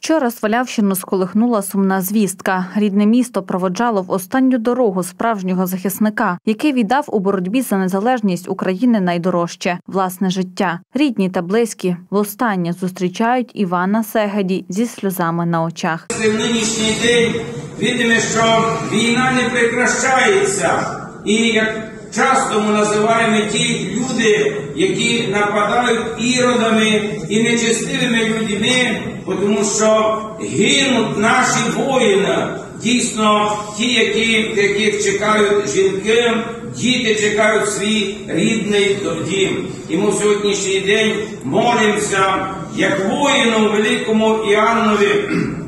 Вчора Свалявщину сколихнула сумна звістка. Рідне місто проводжало в останню дорогу справжнього захисника, який віддав у боротьбі за незалежність України найдорожче – власне життя. Рідні та близькі востаннє зустрічають Івана Сегеді зі сльозами на очах. В нинішній день видимо, що війна не прекращається. І як часто ми називаємо ті люди, які нападають іродами і нечестивими людьми, тому що гинуть наші воїни, дійсно ті, яких чекають жінки, діти чекають свій рідний дім. І ми в сьогоднішній день молимося, як воїну великому Іоаннові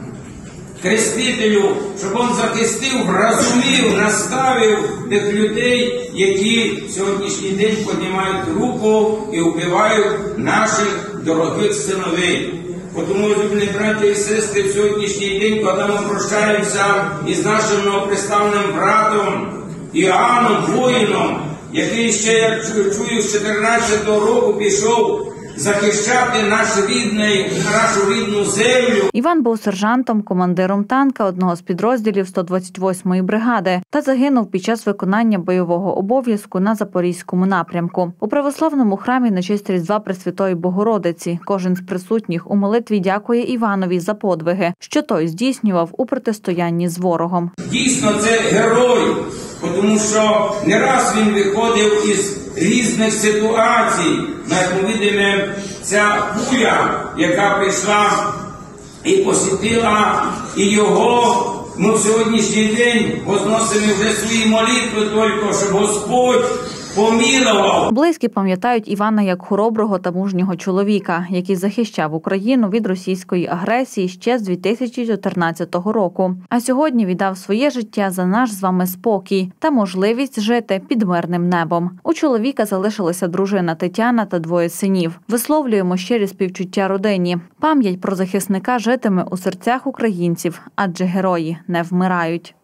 Хрестителю, щоб він захистив, розумів, наставив тих людей, які в сьогоднішній день піднімають руку і вбивають наших дорогих синовей. Тому, любні браті і сестри, в сьогоднішній день, коли ми прощаємося із нашим новоприставним братом Іоанном, воїном, який ще, як чую, з 14-го року пішов захищати нашу рідну землю. Іван був сержантом, командиром танка одного з підрозділів 128-ї бригади та загинув під час виконання бойового обов'язку на Запорізькому напрямку. У православному храмі на честь Різдва Пресвятої Богородиці кожен з присутніх у молитві дякує Іванові за подвиги, що той здійснював у протистоянні з ворогом. Дійсно, це герой, тому що не раз він виходив із різних ситуацій. Як ми бачимо, ця куля, яка прийшла і посітила і його, ми в сьогоднішній день возносимо вже свої молитви тільки, щоб Господь помилував. Близькі пам'ятають Івана як хороброго та мужнього чоловіка, який захищав Україну від російської агресії ще з 2014 року. А сьогодні віддав своє життя за наш з вами спокій та можливість жити під мирним небом. У чоловіка залишилася дружина Тетяна та двоє синів. Висловлюємо щирі співчуття родині. Пам'ять про захисника житиме у серцях українців, адже герої не вмирають.